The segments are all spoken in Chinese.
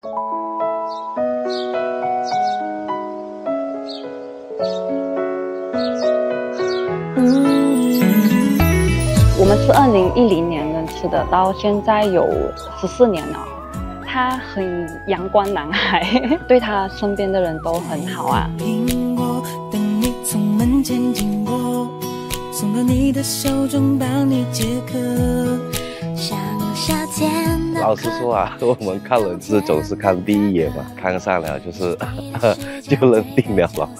我们是2010年认识的，到现在有14年了。他很阳光男孩，对他身边的人都很好啊。送到你的手中，帮你解渴。像夏天。 老实说啊，我们看人是总是看第一眼嘛，看上了就是就认定了嘛。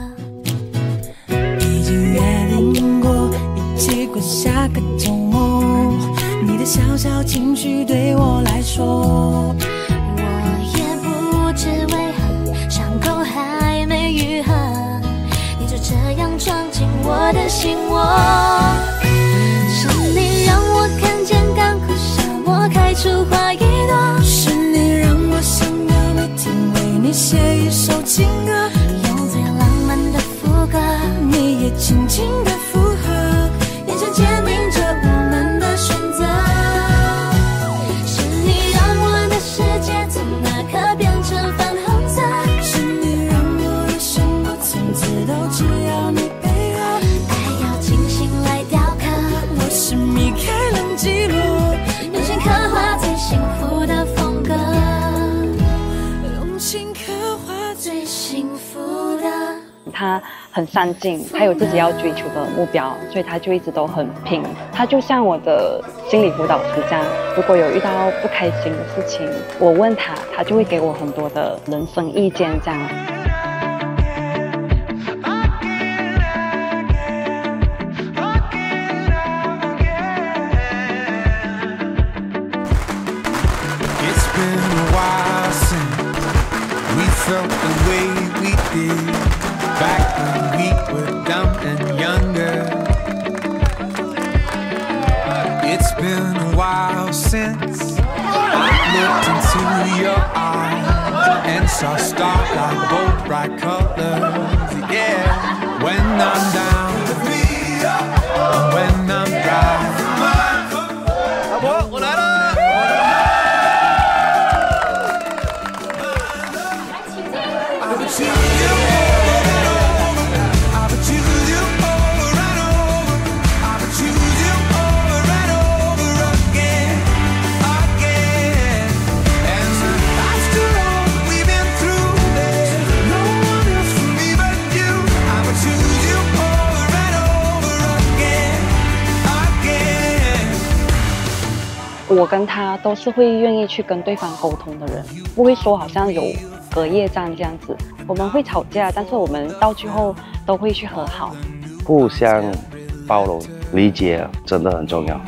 已经约定过一起过下个周末，你的小小情绪对我来说， 我也不知为何伤口还没愈合，你就这样闯进我的心窝。是你让我看见港口沙漠开出花一朵，是你让我想要每天为你写一首情歌，用最浪漫的副歌，你也轻轻的附和，眼神坚定着我们的选择。是你让我的世界从那刻变成粉红色，是你让我的生活从此都只要你配合，爱要精心来雕刻。我是米开朗基罗，用心刻画最幸福的风格，用心刻画最幸福的。他很上进，他有自己要追求的目标，所以他就一直都很拼。他就像我的心理辅导师这样，如果有遇到不开心的事情，我问他，他就会给我很多的人生意见这样。 Back when we were dumb and younger. It's been a while since I looked into your eyes and saw starlight, bold bright colors. Yeah, when I'm down, when I'm dry. 我来了。 我跟他都是会愿意去跟对方沟通的人，不会说好像有隔夜战这样子。我们会吵架，但是我们到最后都会去和好。 互相包容、理解真的很重要。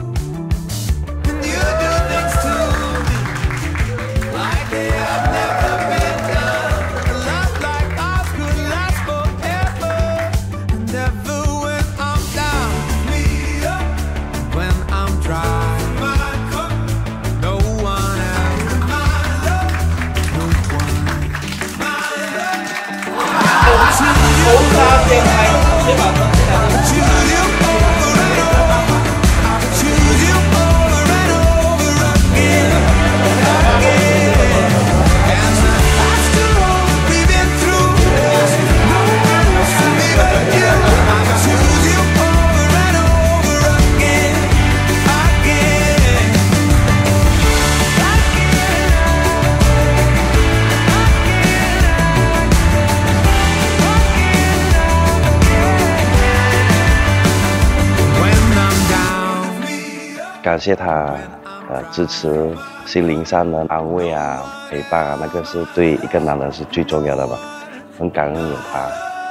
感谢他支持，心灵上的安慰啊、陪伴啊，那个是对一个男人是最重要的吧。很感恩有他。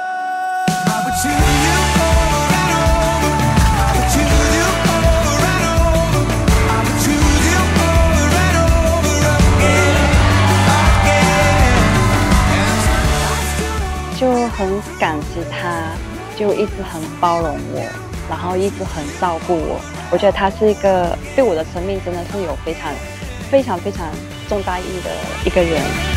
就很感激他，就一直很包容我，然后一直很照顾我。我觉得他是一个对我的生命真的是有非常重大意义的一个人。